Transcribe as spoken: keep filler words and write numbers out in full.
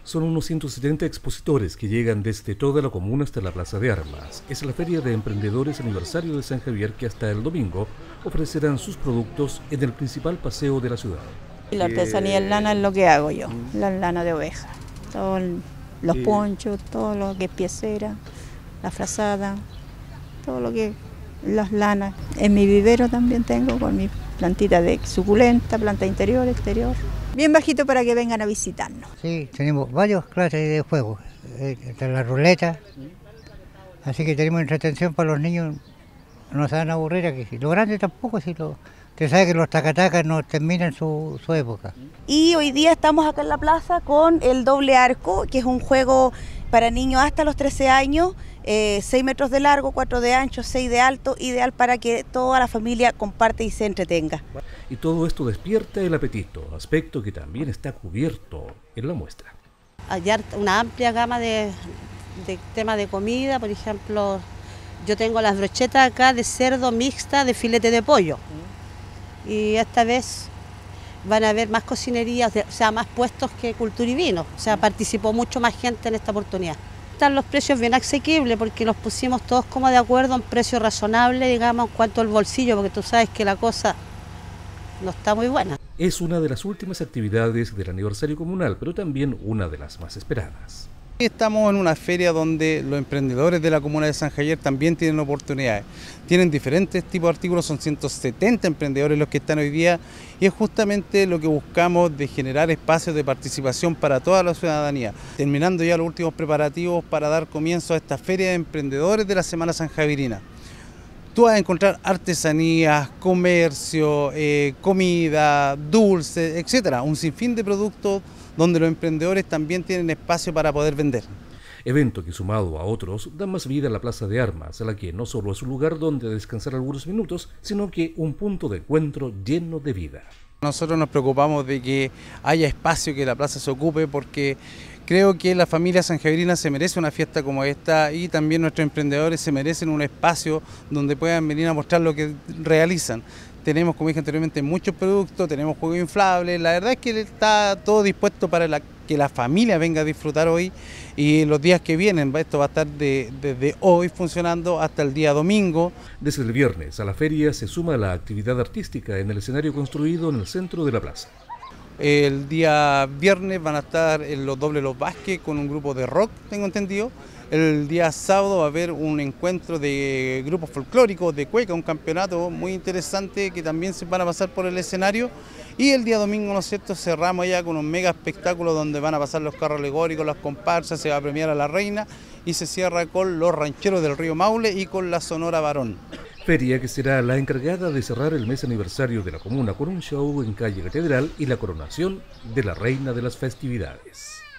Son unos ciento setenta expositores que llegan desde toda la comuna hasta la Plaza de Armas. Es la Feria de Emprendedores Aniversario de San Javier que hasta el domingo ofrecerán sus productos en el principal paseo de la ciudad. La artesanía en lana es lo que hago yo, la lana de oveja. Todos los ponchos, todo lo que es piecera, la frazada, todo lo que las lanas. En mi vivero también tengo con mi plantita de suculenta, planta interior, exterior. Bien bajito para que vengan a visitarnos. Sí, tenemos varias clases de juegos, está la ruleta, así que tenemos entretención para los niños, no se van a aburrir aquí. Los grandes tampoco, si lo, usted sabe que los tacatacas no terminan su, su época. Y hoy día estamos acá en la plaza con el doble arco, que es un juego para niños hasta los trece años, eh, seis metros de largo, cuatro de ancho, seis de alto, ideal para que toda la familia comparte y se entretenga. Y todo esto despierta el apetito, aspecto que también está cubierto en la muestra. Hay una amplia gama de, de temas de comida, por ejemplo, yo tengo las brochetas acá de cerdo mixta de filete de pollo. Y esta vez van a haber más cocinerías, o sea, más puestos que Cultura y Vino. O sea, participó mucho más gente en esta oportunidad. Están los precios bien asequibles porque los pusimos todos como de acuerdo a un precio razonable, digamos, en cuanto al bolsillo, porque tú sabes que la cosa no está muy buena. Es una de las últimas actividades del aniversario comunal, pero también una de las más esperadas. Estamos en una feria donde los emprendedores de la comuna de San Javier también tienen oportunidades. Tienen diferentes tipos de artículos, son ciento setenta emprendedores los que están hoy día y es justamente lo que buscamos de generar espacios de participación para toda la ciudadanía. Terminando ya los últimos preparativos para dar comienzo a esta feria de emprendedores de la Semana Sanjaverina. Tú vas a encontrar artesanías, comercio, eh, comida, dulces, etcétera. Un sinfín de productos donde los emprendedores también tienen espacio para poder vender. Evento que sumado a otros da más vida a la Plaza de Armas, a la que no solo es un lugar donde descansar algunos minutos, sino que un punto de encuentro lleno de vida. Nosotros nos preocupamos de que haya espacio, que la plaza se ocupe, porque creo que la familia sanjaverina se merece una fiesta como esta y también nuestros emprendedores se merecen un espacio donde puedan venir a mostrar lo que realizan. Tenemos, como dije anteriormente, muchos productos, tenemos juegos inflables, la verdad es que está todo dispuesto para la, que la familia venga a disfrutar hoy y los días que vienen. Esto va a estar de, desde hoy funcionando hasta el día domingo. Desde el viernes a la feria se suma la actividad artística en el escenario construido en el centro de la plaza. El día viernes van a estar en los Dobles Los Vázquez con un grupo de rock, tengo entendido. El día sábado va a haber un encuentro de grupos folclóricos, de cueca, un campeonato muy interesante que también se van a pasar por el escenario. Y el día domingo, ¿no es cierto?, cerramos ya con un mega espectáculo donde van a pasar los carros alegóricos, las comparsas, se va a premiar a la reina y se cierra con los rancheros del río Maule y con la Sonora Varón. Feria que será la encargada de cerrar el mes aniversario de la comuna con un show en calle Catedral y la coronación de la reina de las festividades.